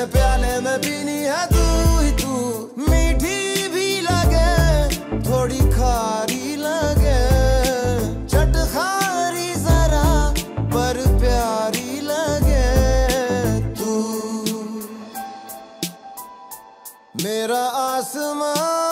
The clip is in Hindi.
प्याले में पीनी है तू ही तू, मीठी भी लगे थोड़ी खारी लगे, चटखारी जरा पर प्यारी लगे तू। मेरा आसमां